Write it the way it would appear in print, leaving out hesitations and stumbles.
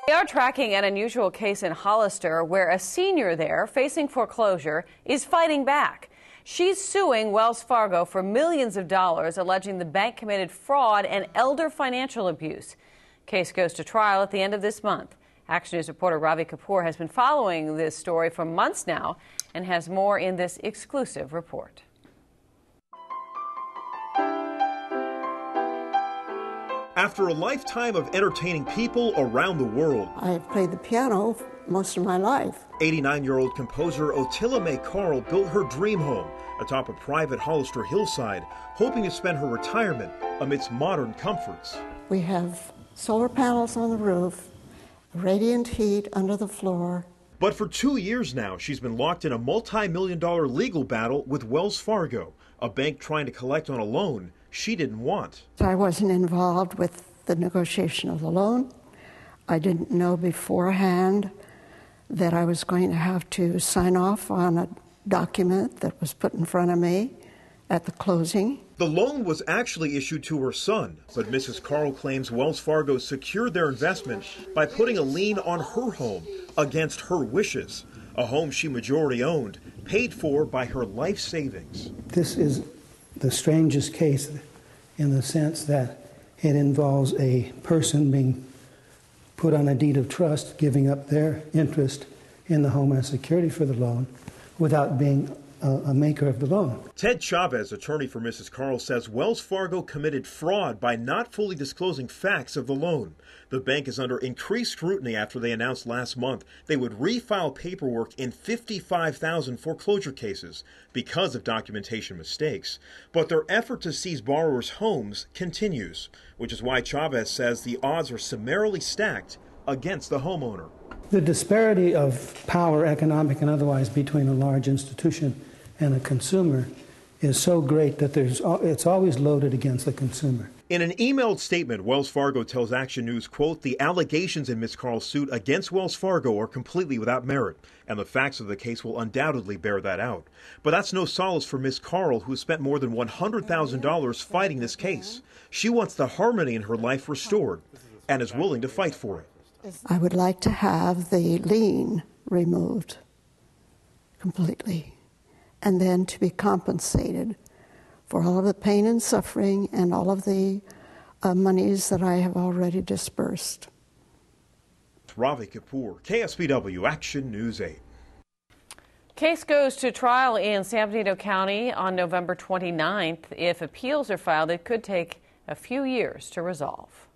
We are tracking an unusual case in Hollister where a senior there facing foreclosure is fighting back. She's suing Wells Fargo for millions of dollars, alleging the bank committed fraud and elder financial abuse. Case goes to trial at the end of this month. Action News reporter Ravi Kapoor has been following this story for months now and has more in this exclusive report. After a lifetime of entertaining people around the world, I've played the piano most of my life. 89-year-old composer Otilla Mae Carl built her dream home atop a private Hollister hillside, hoping to spend her retirement amidst modern comforts. We have solar panels on the roof, radiant heat under the floor. But for 2 years now, she's been locked in a multi-million-dollar legal battle with Wells Fargo, a bank trying to collect on a loan she didn't want. I wasn't involved with the negotiation of the loan. I didn't know beforehand that I was going to have to sign off on a document that was put in front of me at the closing. The loan was actually issued to her son, but Mrs. Carl claims Wells Fargo secured their investment by putting a lien on her home against her wishes, a home she majority owned, paid for by her life savings. This is the strangest case in the sense that it involves a person being put on a deed of trust, giving up their interest in the home as security for the loan without being a maker of the loan. Ted Chavez, attorney for Mrs. Carl, says Wells Fargo committed fraud by not fully disclosing facts of the loan. The bank is under increased scrutiny after they announced last month they would refile paperwork in 55,000 foreclosure cases because of documentation mistakes. But their effort to seize borrowers' homes continues, which is why Chavez says the odds are summarily stacked against the homeowner. The disparity of power, economic and otherwise, between a large institution and a consumer is so great that it's always loaded against the consumer. In an emailed statement, Wells Fargo tells Action News, quote, "The allegations in Ms. Carl's suit against Wells Fargo are completely without merit, and the facts of the case will undoubtedly bear that out." But that's no solace for Ms. Carl, who spent more than $100,000 fighting this case. She wants the harmony in her life restored and is willing to fight for it. I would like to have the lien removed completely, and then to be compensated for all of the pain and suffering and all of the monies that I have already disbursed. Ravi Kapoor, KSPW Action News 8. Case goes to trial in San Benito County on November 29th. If appeals are filed, it could take a few years to resolve.